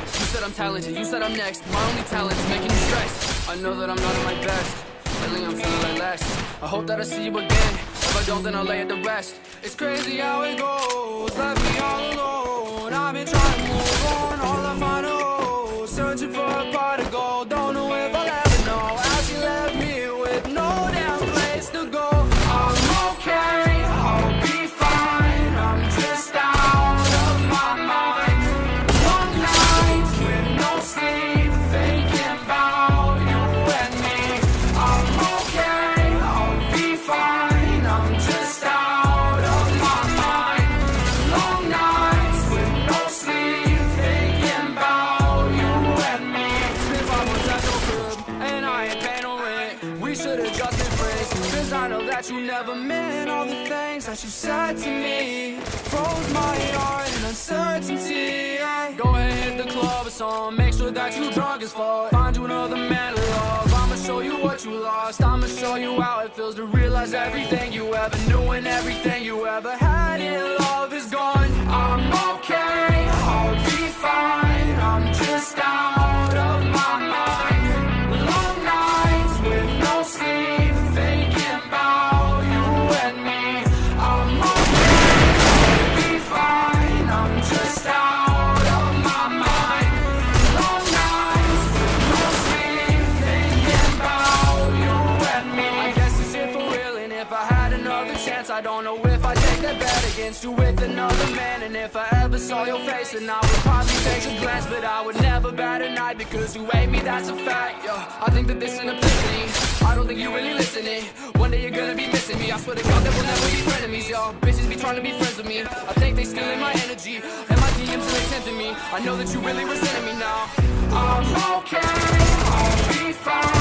You said I'm talented, you said I'm next. My only talent is making you stressed. I know that I'm not at my best. Lately I'm feeling like less. I hope that I see you again. If I don't, then I'll lay it to rest. It's crazy how it goes, left me all alone. I've been trying to move on, all I find a hole. Searching for a pot of gold, don't know if I'll ever know how she left me with no damn place to go. I'm okay, I'll be fine. I'm just out of my mind. Long nights with no sleep, thinking about you and me. I'm okay, I'll be fine. I'm just out of my mind. Long nights with no sleep, thinking about you and me. It's been 5 months at your crib, and I ain't paying no rent. We should've just been friends, cause I know that you never meant all the things that you said to me. Froze my heart in uncertainty. Go ahead, hit the club or something, make sure that you drunk as fuck. Find you another man to love, I'ma show you what you lost. I'ma show you how it feels to realize everything you ever knew and everything you ever had in love is gone. I'm okay, I'll be fine. I'm just out of my mind. Long nights with no sleep, thinking about you and me. I'm okay, I'll be fine. I'm just out of my mind. Long nights with no sleep, thinking about you and me. I guess it's it for real, and if I had another chance, I don't know if I'd take that bet against you with another man. And if I ever saw your face, then I would probably take a glance, but I would never bat an eye because you hate me, that's a fact. Yo, I think that this is an epiphany. I don't think you really listening. One day you're gonna be missing me. I swear to God that we'll never be frenemies, yo. Bitches be trying to be friends with me. I think they stealing my energy and my DMs and they tempting me. I know that you really resenting me now. I'm okay, I'll be fine.